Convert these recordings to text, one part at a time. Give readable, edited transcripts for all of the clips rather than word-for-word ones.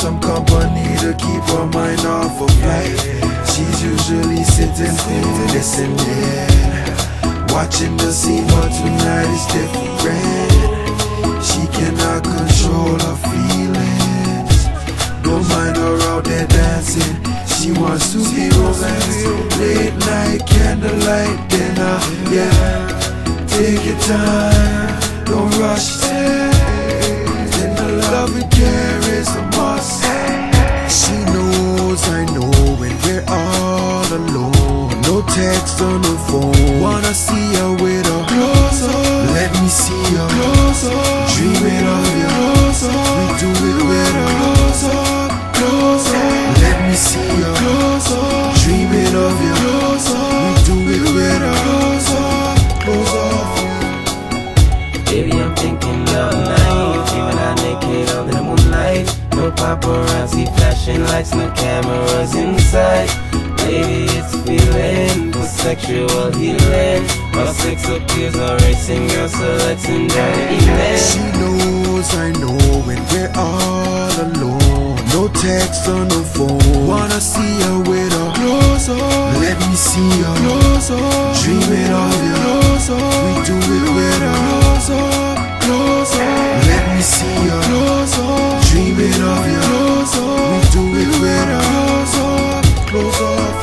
some company to keep her mind off of life. She's usually sitting cool, listening, watching the scene, but tonight is different. She cannot control her feelings. Don't mind her out there dancing. She wants to be romanced. Late night, candlelight dinner, yeah. Take your time, don't rush it. Then the love and care is a must. She knows I know when we're all alone. No text on the phone. Wanna see her with her close up. Let me see her close up. Dreaming of you close up. We do it with her close up, close up. Let me see her close up. Dreaming of you close up. We do it with her close up, close up. Baby, I'm thinking love night, dreaming out naked under the moonlight. No paparazzi flashing lights, no cameras inside. Baby, it's feeling for sexual healing. Our sex appeals are racing, girl, so let's enjoy the evening. She knows I know when we're all alone. No text on the phone. Wanna see her with her close up. Let me see her close up. Dreaming of you close up. We do it with her close up, close up. Let me see her close up. Dreaming of you close up. We do it with her close up, close up.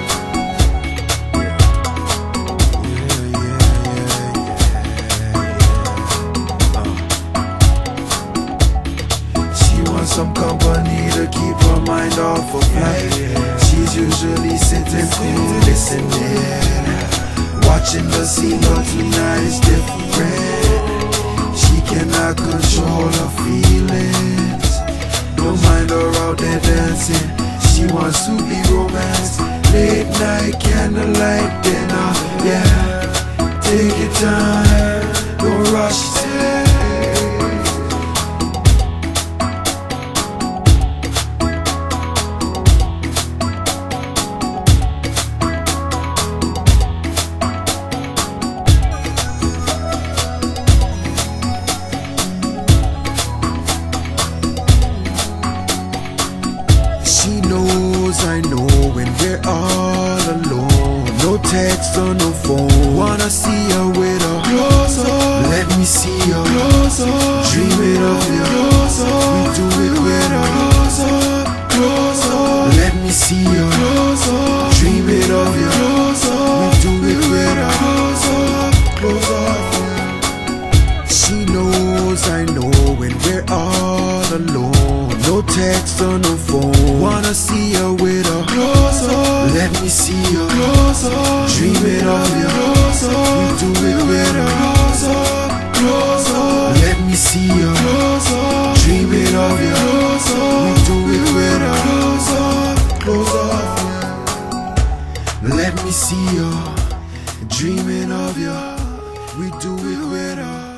Some company to keep her mind off of life. She's usually sitting cool, listening, watching the scene, but tonight is different. She cannot control her feelings. Don't mind her out there dancing. She wants to be romanced. Late night, candlelight dinner, yeah. Take your time, don't rush it. She knows I know when we're all alone. No text on the phone. Wanna see her with her close up. Let me see her close up. Dreaming of you close up. We do it with her close up, close up. Let me see her close up. Dreaming of you close up. We do it with her close up, close up. She knows I know when we're all alone. No text on the phone. Wanna see her with her close up. Let me see her close up. Dreaming of you close up. We do it with her close up, close up. Let me see her close up. Dreaming of you close up. We do it with her close up, close up. Let me see her. Dreaming of you. We do it with her.